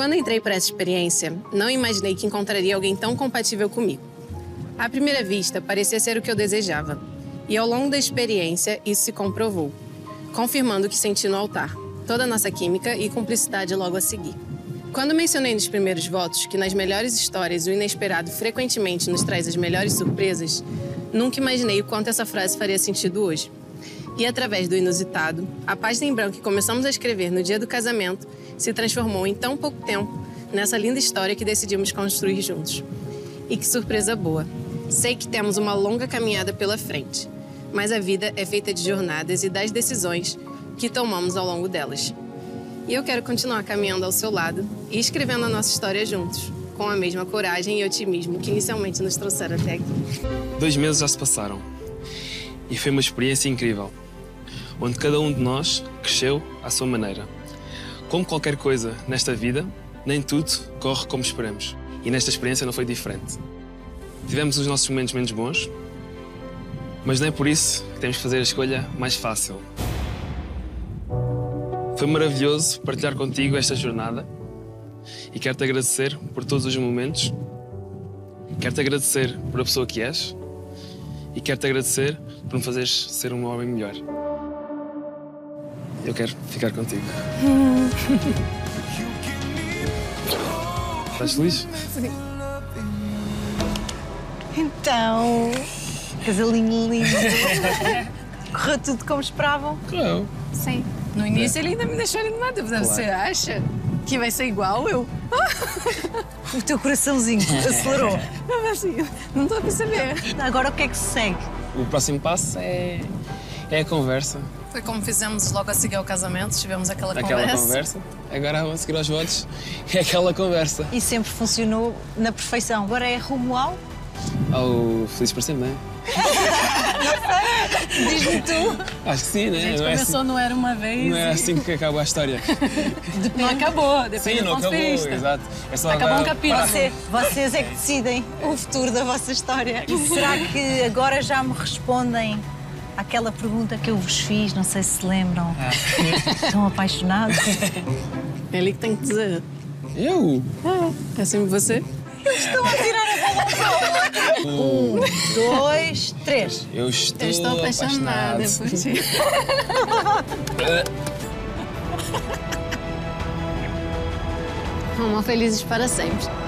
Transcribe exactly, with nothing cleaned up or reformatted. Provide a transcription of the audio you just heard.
Quando entrei para essa experiência, não imaginei que encontraria alguém tão compatível comigo. À primeira vista, parecia ser o que eu desejava. E ao longo da experiência, isso se comprovou, confirmando o que senti no altar, toda a nossa química e cumplicidade logo a seguir. Quando mencionei nos primeiros votos que nas melhores histórias o inesperado frequentemente nos traz as melhores surpresas, nunca imaginei o quanto essa frase faria sentido hoje. E através do inusitado, a página em branco que começamos a escrever no dia do casamento se transformou em tão pouco tempo nessa linda história que decidimos construir juntos. E que surpresa boa! Sei que temos uma longa caminhada pela frente, mas a vida é feita de jornadas e das decisões que tomamos ao longo delas. E eu quero continuar caminhando ao seu lado e escrevendo a nossa história juntos, com a mesma coragem e otimismo que inicialmente nos trouxeram até aqui. Dois meses já se passaram e foi uma experiência incrível, onde cada um de nós cresceu à sua maneira. Como qualquer coisa nesta vida, nem tudo corre como esperamos. E nesta experiência não foi diferente. Tivemos os nossos momentos menos bons, mas não é por isso que temos que fazer a escolha mais fácil. Foi maravilhoso partilhar contigo esta jornada e quero-te agradecer por todos os momentos. Quero-te agradecer por a pessoa que és e quero-te agradecer por me fazeres ser um homem melhor. Eu quero ficar contigo. Estás feliz? Sim. Então, casalinho lindo. Correu tudo como esperavam? Correu. Sim. No início ele ainda me deixou ali numa dúvida. Claro. Você acha que vai ser igual eu? O teu coraçãozinho acelerou. Assim, não estou a perceber. Agora o que é que se segue? O próximo passo é, é a conversa. Foi como fizemos logo a seguir ao casamento, tivemos aquela, Aquela conversa. conversa. Agora vamos seguir aos votos. É aquela conversa. E sempre funcionou na perfeição. Agora é rumo ao... Ao feliz para sempre, não é? Diz-me tu. Acho que sim, né? A gente não é começou assim, Não Era Uma Vez. não é assim que acaba a história. Não acabou, depende Sim, do não ponto acabou, de vista. exato. É só Acabou agora um capítulo. Você, vocês é que decidem o futuro da vossa história. E será que agora já me respondem àquela pergunta que eu vos fiz? Não sei se se lembram. Ah. Estão apaixonados? É ele que tem que dizer. Eu? É, é sempre você? Estão a tirar a bola para o outro. Um, dois, três. Eu estou, Eu estou apaixonada apaixonado. por ti. Vamos felizes para sempre.